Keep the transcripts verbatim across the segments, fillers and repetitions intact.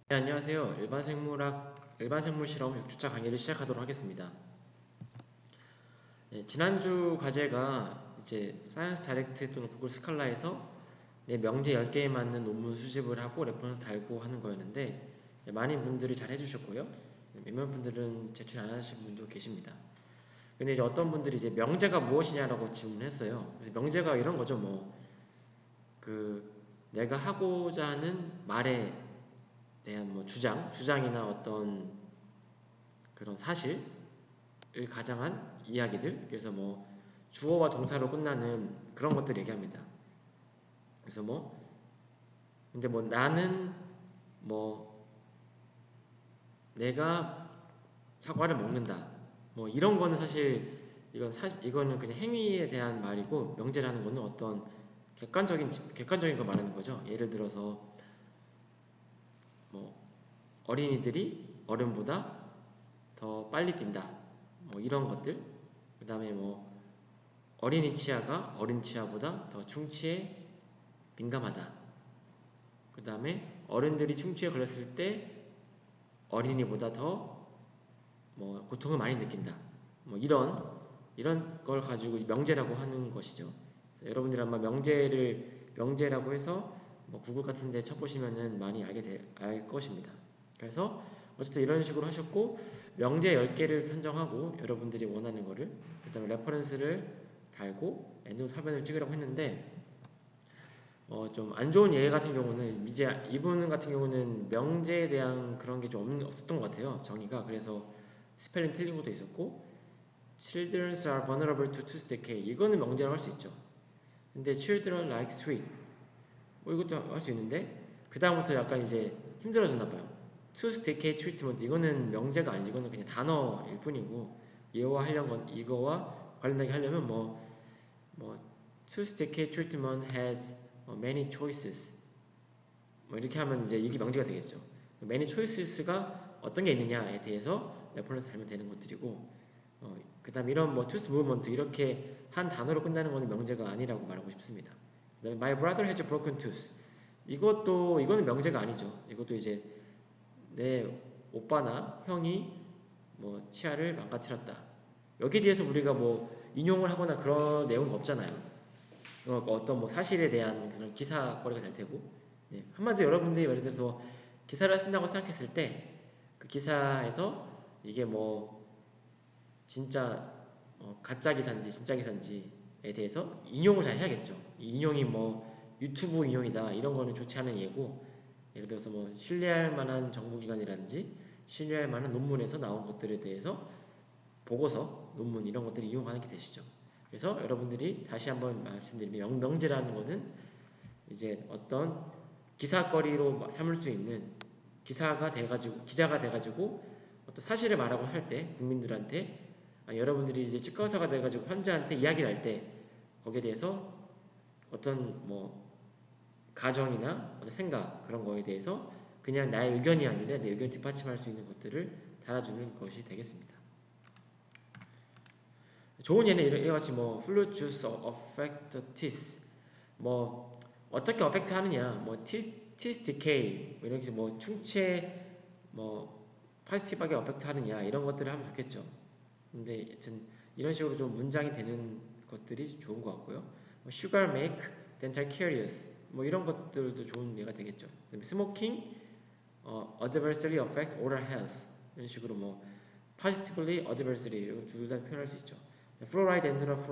네, 안녕하세요. 일반 생물학, 일반 생물 실험 육 주차 강의를 시작하도록 하겠습니다. 네, 지난주 과제가 이제 사이언스 다이렉트 또는 구글 스칼라에서 네, 명제 열 개에 맞는 논문 수집을 하고 레퍼런스 달고 하는 거였는데 네, 많은 분들이 잘 해주셨고요. 네, 몇몇 분들은 제출 안 하신 분도 계십니다. 근데 이제 어떤 분들이 이제 명제가 무엇이냐라고 질문했어요. 그래서 명제가 이런 거죠. 뭐 그 내가 하고자 하는 말에 대한 뭐 주장, 주장이나 어떤 그런 사실을 가장한 이야기들. 그래서 뭐 주어와 동사로 끝나는 그런 것들 얘기합니다. 그래서 뭐 근데 뭐 나는 뭐 내가 사과를 먹는다. 뭐 이런 거는 사실 이건 사실 이거는 그냥 행위에 대한 말이고, 명제라는 거는 어떤 객관적인 객관적인 걸 말하는 거죠. 예를 들어서 뭐 어린이들이 어른보다 더 빨리 뛴다. 뭐 이런 것들. 그 다음에 뭐 어린이 치아가 어린 치아보다 더 충치에 민감하다. 그 다음에 어른들이 충치에 걸렸을 때 어린이보다 더 뭐 고통을 많이 느낀다. 뭐 이런 이런 걸 가지고 명제라고 하는 것이죠. 여러분들이 아마 명제를 명제라고 해서 뭐 구글 같은 데 쳐보시면은 많이 알게 될, 알 것입니다. 그래서 어쨌든 이런 식으로 하셨고, 명제 열 개를 선정하고 여러분들이 원하는 거를, 그 다음에 레퍼런스를 달고 엔드노트 화면을 찍으라고 했는데, 어, 좀 안 좋은 예 같은 경우는, 이제 이분 같은 경우는 명제에 대한 그런 게 좀 없었던 것 같아요. 정의가. 그래서 스펠링 틀린 것도 있었고, children are vulnerable to tooth decay. 이거는 명제라고 할 수 있죠. 근데 children like sweet. 뭐 이것도 할 수 있는데, 그 다음부터 약간 이제 힘들어졌나 봐요. tooth decay treatment. 이거는 명제가 아니지. 이거는 그냥 단어일 뿐이고, 얘와 하려는 건, 이거와 관련되게 하려면 뭐, 뭐, tooth decay treatment has many choices. 뭐 이렇게 하면 이제 이게 명제가 되겠죠. many choices가 어떤 게 있느냐에 대해서 레퍼런스 달면 되는 것들이고, 어, 그 다음 이런 뭐 tooth movement 이렇게 한 단어로 끝나는 거는 명제가 아니라고 말하고 싶습니다. 그다음에 my brother has a broken tooth. 이것도 이거는 명제가 아니죠. 이것도 이제 내 오빠나 형이 뭐 치아를 망가뜨렸다. 여기에 대해서 우리가 뭐 인용을 하거나 그런 내용은 없잖아요. 어, 어떤 뭐 사실에 대한 그런 기사거리가 될 테고, 네. 한마디로 여러분들이 예를 들어서 기사를 쓴다고 생각했을 때 그 기사에서 이게 뭐 진짜 어, 가짜 기사인지 진짜 기사인지에 대해서 인용을 잘 해야겠죠. 이 인용이 뭐 유튜브 인용이다 이런 거는 좋지 않은 예고, 예를 들어서 뭐 신뢰할 만한 정보기관이라든지 신뢰할 만한 논문에서 나온 것들에 대해서 보고서, 논문 이런 것들을 이용하는 게 되시죠. 그래서 여러분들이 다시 한번 말씀드리면, 명제라는 거는 이제 어떤 기사거리로 삼을 수 있는, 기사가 돼가지고 기자가 돼가지고 어떤 사실을 말하고 할 때 국민들한테, 아니, 여러분들이 이제 치과 의사가 돼가지고 환자한테 이야기를 할 때 거기에 대해서 어떤 뭐 가정이나 어떤 생각 그런 거에 대해서 그냥 나의 의견이 아니라 내 의견을 뒷받침할 수 있는 것들을 달아주는 것이 되겠습니다. 좋은 예는 이와 같이 뭐 fluid juice affect the teeth. 뭐 어떻게 어펙트 하느냐, 뭐 teeth decay 뭐 이렇게 뭐 충치에 뭐 파지티브하게 어펙트 하느냐 이런 것들을 하면 좋겠죠. 근데 여튼 이런 식으로 좀 문장이 되는 것들이 좋은 것 같고요. 뭐 sugar make dental caries 뭐 이런 것들도 좋은 예가 되겠죠. smoking 어, adversely affect oral health 이런 식으로 뭐 positively, adversely 이런 둘 다 표현할 수 있죠. fluoride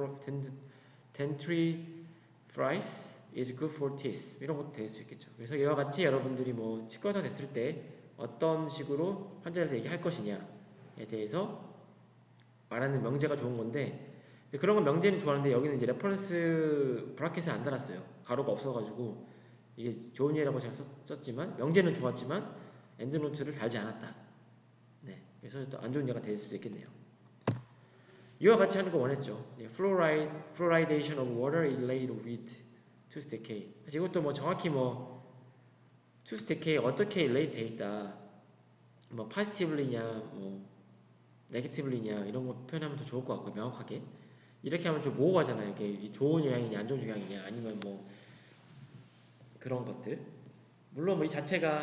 dentifrice is good for teeth 이런 것도 될 수 있겠죠. 그래서 이와 같이 여러분들이 뭐 치과의사 됐을 때 어떤 식으로 환자한테 얘기할 것이냐에 대해서 말하는 명제가 좋은 건데, 그런 건 명제는 좋아하는데 여기는 이제 레퍼런스 브라켓에 안 달았어요. 가로가 없어가지고 이게 좋은 예라고 제가 썼지만 명제는 좋았지만 엔드노트를 달지 않았다. 네, 그래서 또 안 좋은 예가 될 수도 있겠네요. 이와 같이 하는 거 원했죠. Fluoride, fluoridation of water is laid with tooth decay. 사실 이것도 뭐 정확히 뭐 tooth decay 어떻게 relate 돼 있다, 뭐 positively냐, 뭐 negatively냐 이런 거 표현하면 더 좋을 것 같고, 명확하게 이렇게 하면 좀 모호하잖아요. 이게 좋은 영향이냐 안 좋은 영향이냐 아니면 뭐 그런 것들. 물론 뭐 이 자체가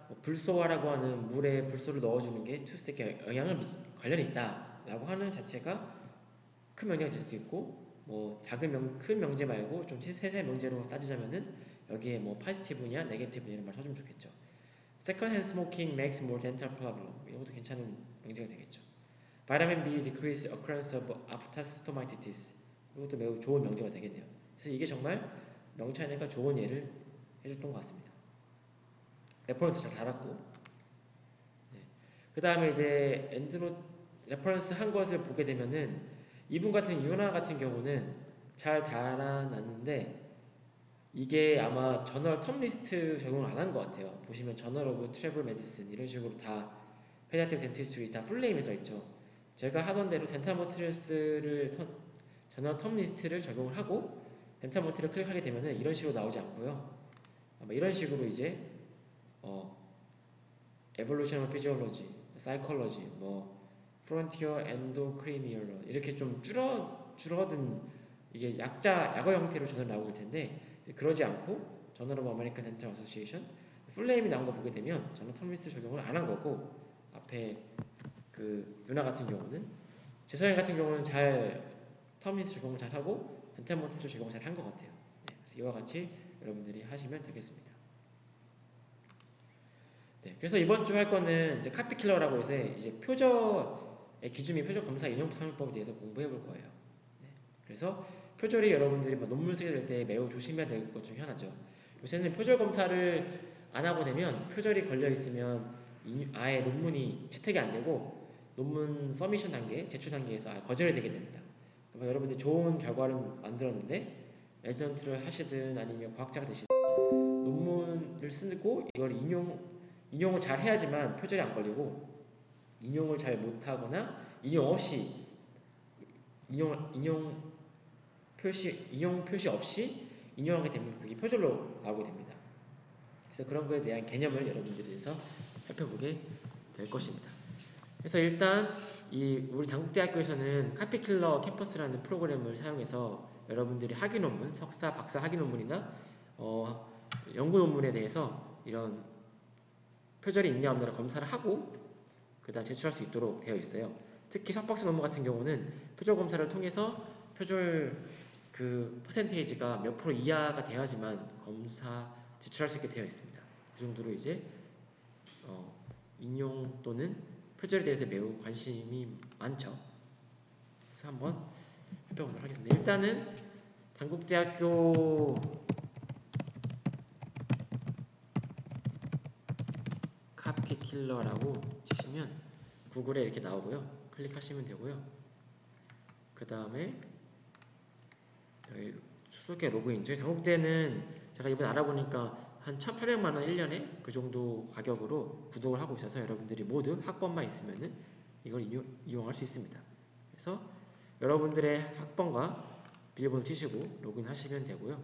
뭐 불소화라고 하는 물에 불소를 넣어주는 게 투스택에 영향을 미치, 관련이 있다라고 하는 자체가 큰 명제가 될 수도 있고, 뭐 작은 명, 큰 명제 말고 좀 세세 명제로 따지자면은 여기에 뭐 파지티브냐 네게티브냐 이런 말 써주면 좋겠죠. Second hand smoking makes more dental problem. 이런 것도 괜찮은 명제가 되겠죠. Vitamin B decrease occurrence of aphthostomatitis. 이것도 매우 좋은 명제가 되겠네요. 그래서 이게 정말 명찬이가 좋은 예를 해줬던 것 같습니다. 레퍼런스 잘 달았고, 네. 그 다음에 이제 엔드노 레퍼런스 한 것을 보게 되면은 이분 같은 유나 같은 경우는 잘 달아놨는데 이게 아마 저널 텀리스트 적용을 안 한 것 같아요. 보시면 저널 오브 트래블 메디슨 이런 식으로 다 페디아트릭 덴티스트리 다 풀네임에 써 있죠. 제가 하던 대로 덴탈 머티리얼스를 저널 텀리스트를 적용을 하고 덴탈 머티리얼을 클릭하게 되면은 이런 식으로 나오지 않고요. 아마 이런 식으로 이제 어 에볼루셔널 피지올로지, 사이콜로지, 뭐 프론티어 엔도크리니얼 이렇게 좀 줄어 줄어든 이게 약자 약어 형태로 저널 나오게 텐데 그러지 않고 저널 오브 아메리칸 덴탈 어소시에이션 풀네임이 나온 거 보게 되면 저널 텀리스트 적용을 안 한 거고 앞에 그 누나 같은 경우는 재성이 같은 경우는 잘 텀리스트 적용을 잘 하고 덴탈 머티리얼 적용을 잘 한 것 같아요. 네, 그래서 이와 같이 여러분들이 하시면 되겠습니다. 네, 그래서 이번 주 할 거는 이제 카피킬러라고 해서 이제 표절의 기준이 표절 검사 인용 탐욕법에 대해서 공부해 볼 거예요. 네, 그래서 표절이 여러분들이 논문 쓰게 될 때 매우 조심해야 될 것 중에 하나죠. 요새는 표절 검사를 안 하고 되면 표절이 걸려 있으면 아예 논문이 채택이 안 되고 논문 서미션 단계, 제출 단계에서 아예 거절이 되게 됩니다. 그러면 여러분들이 좋은 결과를 만들었는데 레지던트를 하시든 아니면 과학자가 되시든 논문을 쓰고 이걸 인용 인용을 잘 해야지만 표절이 안 걸리고 인용을 잘 못하거나 인용 없이 인용 인용 표시 인용 표시 없이 인용하게 되면 그게 표절로 나오게 됩니다. 그래서 그런 거에 대한 개념을 여러분들에서 살펴보게 될 것입니다. 그래서 일단 이 우리 당국대학교에서는 카피킬러 캠퍼스라는 프로그램을 사용해서 여러분들이 학위 논문, 석사, 박사 학위 논문이나 어, 연구 논문에 대해서 이런 표절이 있냐 없냐를 검사를 하고 그 다음 제출할 수 있도록 되어 있어요. 특히 석박사 논문 같은 경우는 표절 검사를 통해서 표절 그 퍼센테이지가 몇 프로 이하가 돼야지만 검사 제출할 수 있게 되어 있습니다. 그 정도로 이제 어, 인용 또는 표절에 대해서 매우 관심이 많죠. 그래서 한번 살펴보도록 하겠습니다. 일단은 단국대학교 카피킬러라고 치시면 구글에 이렇게 나오고요. 클릭하시면 되고요. 그 다음에 저희 수석계 로그인. 저희 단국대는 제가 이번에 알아보니까 한 천팔백만 원 일 년에 그 정도 가격으로 구독을 하고 있어서 여러분들이 모두 학번만 있으면은 이걸 이용, 이용할 수 있습니다. 그래서 여러분들의 학번과 비밀번호 치시고 로그인하시면 되고요.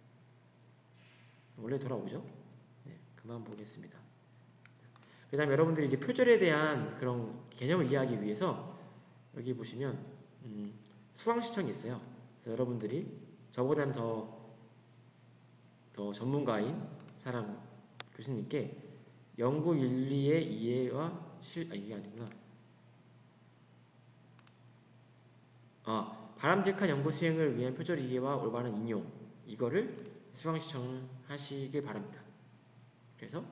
원래 돌아오죠? 네, 그만 보겠습니다. 그 다음에 여러분들이 이제 표절에 대한 그런 개념을 이해하기 위해서 여기 보시면 음, 수강 시청이 있어요. 그래서 여러분들이 저보다는 더, 더 전문가인 사람 교수님께 연구 윤리의 이해와 실, 아, 이게 아니구나. 아, 바람직한 연구 수행을 위한 표절 이해와 올바른 인용. 이거를 수강 시청을 하시길 바랍니다. 그래서,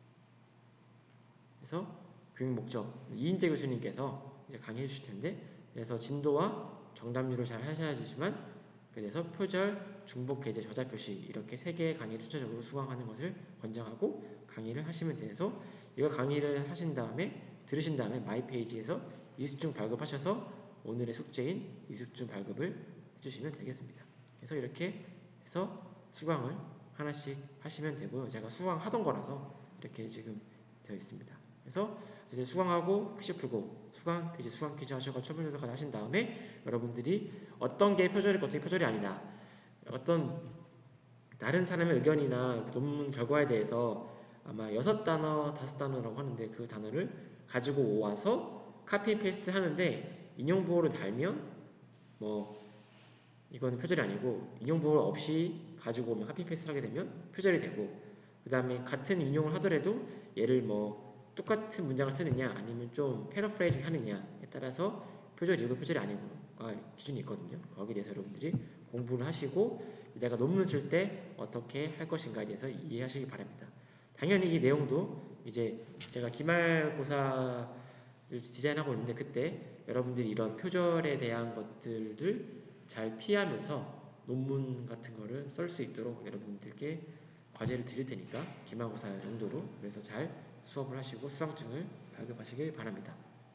그래서 교육 목적. 이인재 교수님께서 이제 강의해 주실 텐데, 그래서 진도와 정답률을 잘 하셔야지만, 그래서 표절, 중복 게재, 저자 표시 이렇게 세 개의 강의를 추천적으로 수강하는 것을 권장하고 강의를 하시면 돼서 이거 강의를 하신 다음에 들으신 다음에 마이 페이지에서 이수증 발급하셔서 오늘의 숙제인 이수증 발급을 해주시면 되겠습니다. 그래서 이렇게 해서 수강을 하나씩 하시면 되고요. 제가 수강하던 거라서 이렇게 지금 되어 있습니다. 그래서 이제 수강하고 퀴즈 풀고 수강 퀴즈 수강 퀴즈 하셔서 처분조사까지 하신 다음에 여러분들이 어떤 게 표절이고 어떤 게 표절이 아니다, 어떤 다른 사람의 의견이나 논문 결과에 대해서 아마 여섯 단어, 다섯 단어라고 하는데 그 단어를 가지고 와서 카피 페이스트 하는데 인용 부호를 달면 뭐 이거는 표절이 아니고 인용 부호 없이 가지고 오면 카피 페이스트 하게 되면 표절이 되고 그 다음에 같은 인용을 하더라도 얘를 뭐 똑같은 문장을 쓰느냐 아니면 좀 패러프레이징 하느냐에 따라서 표절이고 표절이 아니고가 기준이 있거든요. 거기에 대해서 여러분들이 공부를 하시고 내가 논문 쓸 때 어떻게 할 것인가에 대해서 이해하시기 바랍니다. 당연히 이 내용도 이제 제가 기말고사를 디자인하고 있는데 그때 여러분들이 이런 표절에 대한 것들을 잘 피하면서 논문 같은 거를 쓸 수 있도록 여러분들께 과제를 드릴 테니까 기말고사 용도로 그래서 잘 수업을 하시고 수강증을 발급하시길 바랍니다.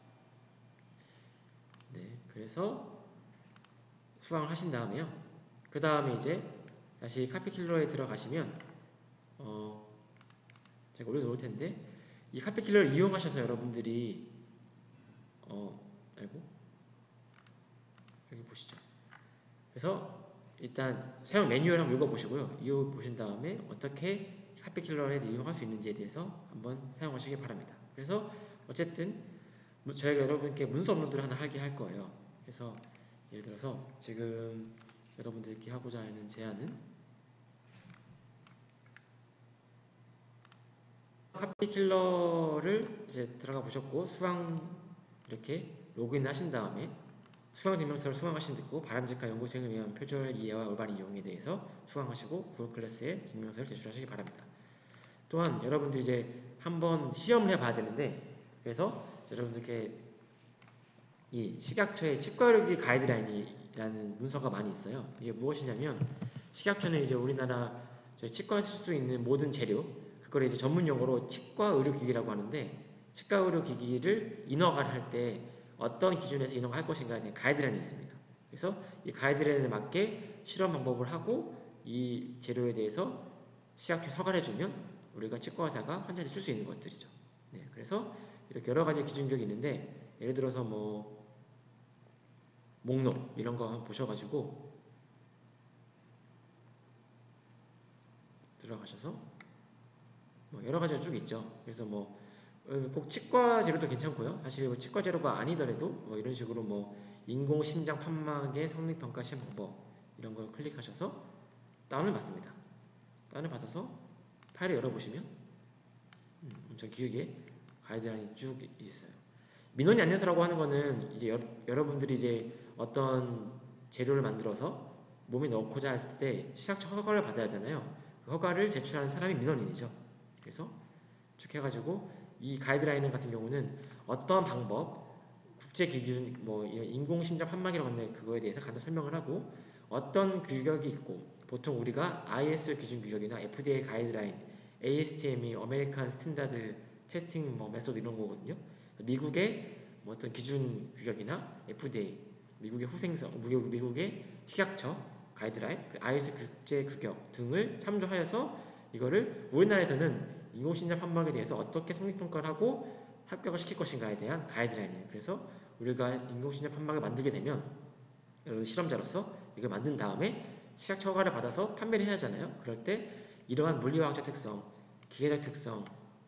네, 그래서 수강을 하신 다음에요. 그 다음에 이제 다시 카피킬러에 들어가시면 어 제가 올려놓을 텐데 이 카피킬러를 이용하셔서 여러분들이 어 아이고 여기 보시죠. 그래서 일단 사용 매뉴얼 한번 읽어보시고요. 읽어보신 다음에 어떻게 카피킬러를 이용할 수 있는지에 대해서 한번 사용하시기 바랍니다. 그래서 어쨌든 저희가 여러분께 문서 업로드를 하나 하게 할 거예요. 그래서 예를 들어서 지금 여러분들께 하고자 하는 제안은 카피킬러를 이제 들어가 보셨고 수강 이렇게 로그인 하신 다음에 수강 증명서를 수강하신 듣고 바람직한 연구 수행을 위한 표절 이해와 올바른 이용에 대해서 수강하시고 구글 클래스에 증명서를 제출하시기 바랍니다. 또한 여러분들이 이제 한번 시험을 해봐야 되는데 그래서 여러분들께 이 식약처의 치과의료기기 가이드라인이라는 문서가 많이 있어요. 이게 무엇이냐면 식약처는 이제 우리나라 치과에 쓸 수 있는 모든 재료 그걸 이제 전문 용어로 치과 의료기기라고 하는데 치과 의료기기를 인허가를 할 때 어떤 기준에서 인허가할 것인가에 대한 가이드라인이 있습니다. 그래서 이 가이드라인에 맞게 실험 방법을 하고 이 재료에 대해서 식약처에 허가를 해주면 우리가 치과 의사가 환자한테 쓸 수 있는 것들이죠. 네, 그래서 이렇게 여러 가지 기준격이 있는데 예를 들어서 뭐 목록 이런 거 한번 보셔가지고 들어가셔서 뭐 여러 가지가 쭉 있죠. 그래서 뭐 꼭 치과 재료도 괜찮고요. 사실 뭐 치과 재료가 아니더라도 뭐 이런 식으로 뭐 인공 심장 판막의 성능 평가 시험 방법 이런 걸 클릭하셔서 다운을 받습니다. 다운을 받아서 파일을 열어보시면 음, 엄청 길게 가이드라인이 쭉 있어요. 민원이 안내서라고 하는 거는 이제 여, 여러분들이 이제 어떤 재료를 만들어서 몸에 넣고자 했을 때 식약처 허가를 받아야 하잖아요. 그 허가를 제출하는 사람이 민원인이죠. 그래서 쭉 해가지고 이 가이드라인 같은 경우는 어떤 방법, 국제 기준, 뭐 인공심장 판막이라고 하는데 그거에 대해서 간단히 설명을 하고 어떤 규격이 있고 보통 우리가 아이에스 기준 규격이나 에프디에이 가이드라인, 에이에스티엠이 어메리칸 스탠다드 테스팅 뭐 메소드 이런 거거든요. 미국의 뭐 어떤 기준 규격이나 에프디에이, 미국의 후생성, 미국, 미국의 식약처 가이드라인, 그 아이에스 국제 규격 등을 참조하여서 이거를 우리나라에서는 인공심장 판막에 대해서 어떻게 성립평가를 하고 합격을 시킬 것인가에 대한 가이드라인이에요. 그래서 우리가 인공심장 판막을 만들게 되면 여러분 실험자로서 이걸 만든 다음에 식약처 허가를 받아서 판매를 해야 하잖아요. 그럴 때 이러한 물리화학적 특성, 기계적 특성을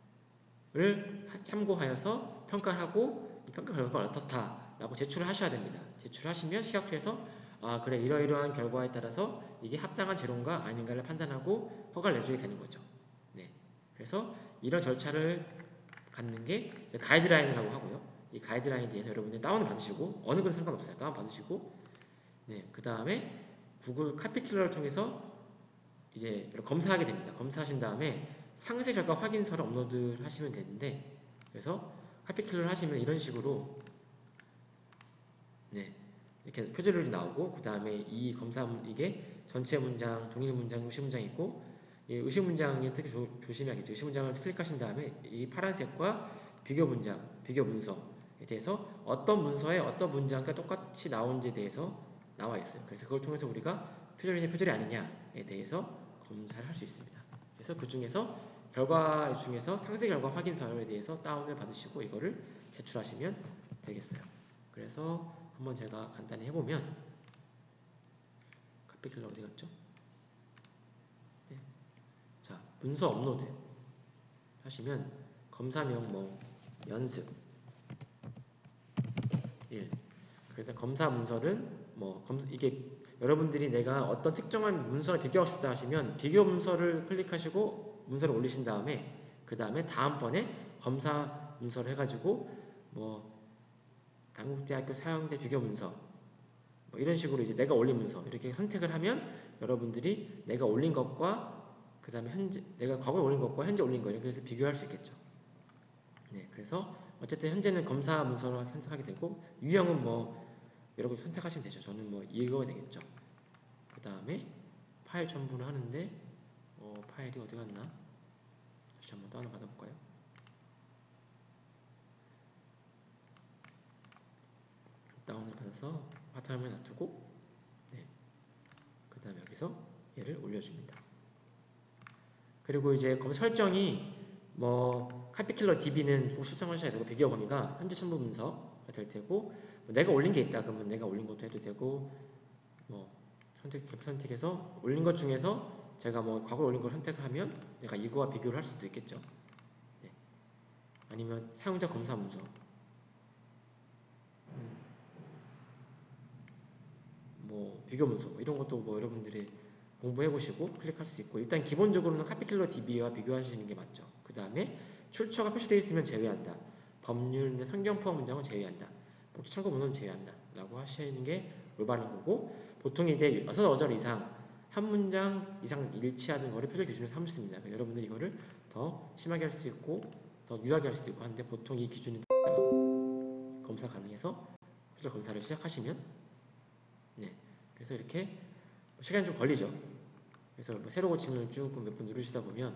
참고하여서 평가를 하고 이 평가 결과가 어떻다라고 제출을 하셔야 됩니다. 제출하시면 식약처에서 아 그래 이러이러한 결과에 따라서 이게 합당한 재료인가 아닌가를 판단하고 허가를 내주게 되는 거죠. 네. 그래서 이런 절차를 갖는 게 가이드라인이라고 하고요. 이 가이드라인에 대해서 여러분들 다운을 받으시고 어느 건 상관없어요. 다운 받으시고 네, 그 다음에 구글 카피킬러를 통해서 이제 검사하게 됩니다. 검사하신 다음에 상세 결과 확인서를 업로드 하시면 되는데 그래서 카피킬러를 하시면 이런 식으로 네, 이렇게 표절률이 나오고 그 다음에 이 검사 이게 전체 문장, 동일 문장, 의심 문장이 있고 이 의심 문장에 특히 조, 조심해야겠죠. 의심 문장을 클릭하신 다음에 이 파란색과 비교 문장, 비교 문서에 대해서 어떤 문서에 어떤 문장과 똑같이 나온지에 대해서 나와 있어요. 그래서 그걸 통해서 우리가 표절이 표절이 아니냐에 대해서 검사를 할 수 있습니다. 그래서 그 중에서 결과 중에서 상세 결과 확인서에 대해서 다운을 받으시고 이거를 제출하시면 되겠어요. 그래서 한번 제가 간단히 해보면 카피킬러 어디 갔죠? 네. 자, 문서 업로드 하시면 검사명 뭐 연습 일 그래서 검사 문서를 뭐 검사 이게 여러분들이 내가 어떤 특정한 문서를 비교하고 싶다 하시면 비교 문서를 클릭하시고 문서를 올리신 다음에 그 다음에 다음번에 검사 문서를 해가지고 뭐 당국대학교 사형대 비교 문서 뭐 이런 식으로 이제 내가 올린 문서 이렇게 선택을 하면 여러분들이 내가 올린 것과 그 다음에 현재 내가 과거에 올린 것과 현재 올린 거 이렇게 해서 비교할 수 있겠죠. 네, 그래서 어쨌든 현재는 검사 문서로 선택하게 되고 유형은 뭐 여러분 선택하시면 되죠. 저는 뭐 이거가 되겠죠. 그 다음에 파일 첨부를 하는데 어, 파일이 어디 갔나? 다시 한번 다운 받아볼까요? 다운을 받아서 바탕화면에 놔두고 네. 그 다음에 여기서 얘를 올려줍니다. 그리고 이제 검 설정이 뭐 카피킬러 디비는 꼭 설정하셔야 되고 비교 범위가 현재 첨부 문서가 될 테고 뭐 내가 올린 게 있다 그러면 내가 올린 것도 해도 되고 뭐 선택 선택해서 올린 것 중에서 제가 뭐 과거에 올린 걸 선택하면 내가 이거와 비교를 할 수도 있겠죠. 네. 아니면 사용자 검사 문서 음, 뭐 비교 문서 뭐 이런 것도 뭐 여러분들이 공부해 보시고 클릭할 수 있고 일단 기본적으로는 카피킬러 디비와 비교하시는 게 맞죠. 그 다음에 출처가 표시되어 있으면 제외한다. 법률 성경 포함 문장은 제외한다. 복지 참고 문헌은 제외한다. 라고 하시는 게 올바른 거고 보통 이제 여섯 어절 이상 한 문장 이상 일치하는 거를 표절 기준으로 삼습니다. 그러니까 여러분들이 이거를 더 심하게 할 수도 있고 더 유하게 할 수도 있고 하는데 보통 이 기준이 검사 가능해서 표절 검사를 시작하시면 네 그래서 이렇게 시간이 좀 걸리죠. 그래서 뭐 새로 고침을 쭉 몇 번 누르시다 보면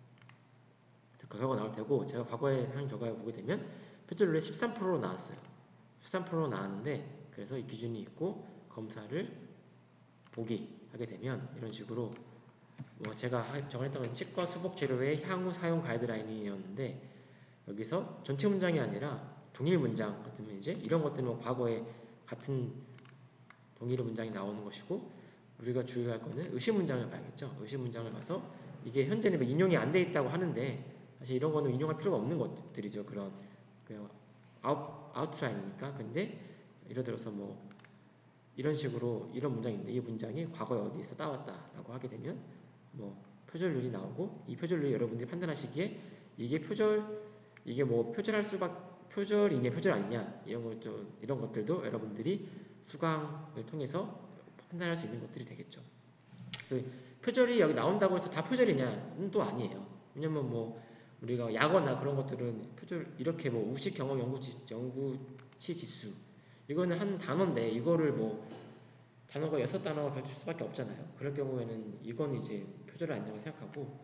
그 결과가 나올 테고 제가 과거에 한 결과를 보게 되면 표절률이 십삼 퍼센트로 나왔어요. 십삼 퍼센트로 나왔는데 그래서 이 기준이 있고 검사를 보기 하게 되면 이런 식으로 뭐 제가 정했던 건 치과 수복 재료의 향후 사용 가이드라인이었는데 여기서 전체 문장이 아니라 동일 문장 같으면 이제 이런 것들은 뭐 과거에 같은 동일 문장이 나오는 것이고 우리가 주의할 거는 의심 문장을 봐야겠죠. 의심 문장을 봐서 이게 현재는 인용이 안 돼 있다고 하는데 사실 이런 거는 인용할 필요가 없는 것들이죠. 그런 그냥 아웃, 아웃라인이니까. 근데 예를 들어서 뭐 이런 식으로 이런 문장인데 이 문장이 과거에 어디서 따왔다라고 하게 되면 뭐 표절률이 나오고 이 표절률이 여러분들이 판단하시기에 이게 표절 이게 뭐 표절할 수밖 표절이냐 표절 아니냐 이런 것도 이런 것들도 여러분들이 수강을 통해서 판단할 수 있는 것들이 되겠죠. 그래서 표절이 여기 나온다고 해서 다 표절이냐는 또 아니에요. 왜냐면 뭐 우리가 약어나 그런 것들은 표절 이렇게 뭐 우식 경험 연구치 연구치 지수 이거는 한 단어인데 이거를 뭐 단어가 여섯 단어가 겹칠 수밖에 없잖아요. 그럴 경우에는 이건 이제 표절이 아니라고 생각하고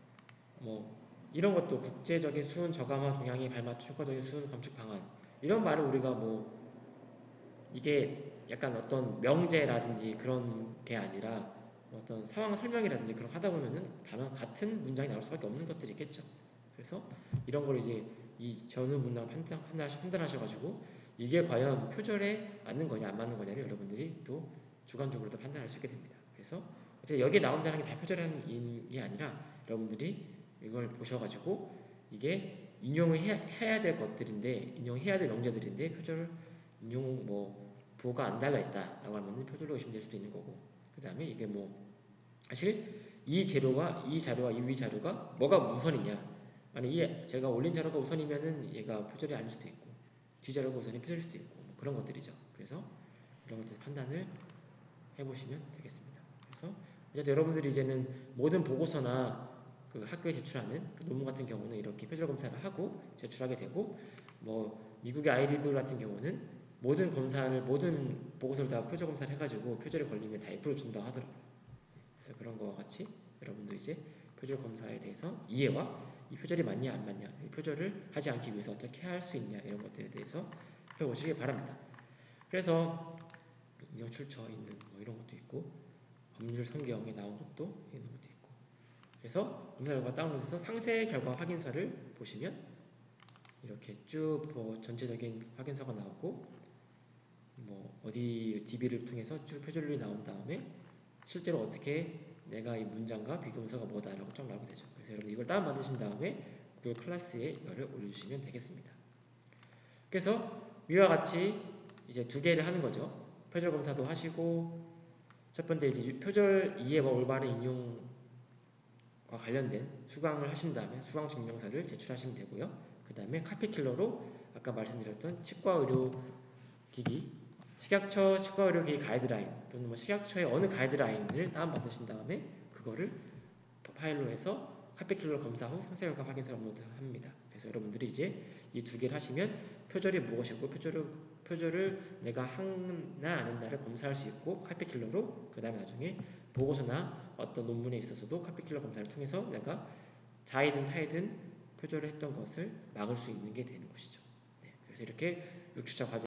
뭐 이런 것도 국제적인 수은 저감화 동향에 발맞춘 효과적인 수은 감축 방안 이런 말을 우리가 뭐 이게 약간 어떤 명제라든지 그런 게 아니라 어떤 상황 설명이라든지 그런 거 하다 보면은 단어 같은 문장이 나올 수밖에 없는 것들이 있겠죠. 그래서 이런 걸 이제 이 전후 문장 판단, 판단하셔가지고 이게 과연 표절에 맞는 거냐 안 맞는 거냐를 여러분들이 또 주관적으로도 판단할 수 있게 됩니다. 그래서 어쨌든 여기에 나온다는 게 다 표절하는 게 아니라 여러분들이 이걸 보셔가지고 이게 인용을 해야, 해야 될 것들인데 인용해야 될 명제들인데 표절 인용 뭐 부호가 안 달라있다라고 하면 표절로 의심될 수도 있는 거고 그 다음에 이게 뭐 사실 이 재료와 이 자료와 이 위 자료가 뭐가 우선이냐 만약 이 제가 올린 자료가 우선이면은 얘가 표절이 아닐 수도 있고 뒤 자료가 우선이 표절일 수도 있고 뭐 그런 것들이죠. 그래서 이런 것들 판단을 해보시면 되겠습니다. 그래서 어쨌든 여러분들이 이제는 모든 보고서나 그 학교에 제출하는 그 논문 같은 경우는 이렇게 표절 검사를 하고 제출하게 되고 뭐 미국의 아이리브 같은 경우는 모든 검사를 모든 보고서를 다 표절 검사를 해가지고 표절이 걸리면 다 일 퍼센트 준다 하더라고요. 그래서 그런 거와 같이 여러분도 이제 표절 검사에 대해서 이해와 이 표절이 맞냐 안 맞냐 이 표절을 하지 않기 위해서 어떻게 할 수 있냐 이런 것들에 대해서 배워보시기 바랍니다. 그래서 인용 출처 있는 뭐 이런 것도 있고 법률 성경에 나온 것도 있는 것도 있고 그래서 검사 결과 다운로드해서 상세 결과 확인서를 보시면 이렇게 쭉 뭐 전체적인 확인서가 나오고 뭐 어디 디비를 통해서 쭉 표절률이 나온 다음에 실제로 어떻게 내가 이 문장과 비교 문서가 뭐다라고 쭉 나오게 되죠. 그래서 여러분 이걸 다운받으신 다음에 구글 클래스에 이거를 올려주시면 되겠습니다. 그래서 위와 같이 이제 두 개를 하는 거죠. 표절 검사도 하시고 첫 번째 이제 표절 이해와 올바른 인용과 관련된 수강을 하신 다음에 수강 증명서를 제출하시면 되고요. 그 다음에 카피킬러로 아까 말씀드렸던 치과의료기기, 식약처 치과의료기기 가이드라인 또는 뭐 식약처의 어느 가이드라인을 다운받으신 다음에 그거를 파일로 해서 카피킬러 검사 후 상세 결과 확인서를 업로드합니다. 그래서 여러분들이 이제 이 두 개를 하시면 표절이 무엇이고 표절을, 표절을 내가 하나 안 했나를 검사할 수 있고 카피킬러로 그 다음에 나중에 보고서나 어떤 논문에 있어서도 카피킬러 검사를 통해서 내가 자이든 타이든 표절을 했던 것을 막을 수 있는 게 되는 것이죠. 네, 그래서 이렇게 육 주차 과제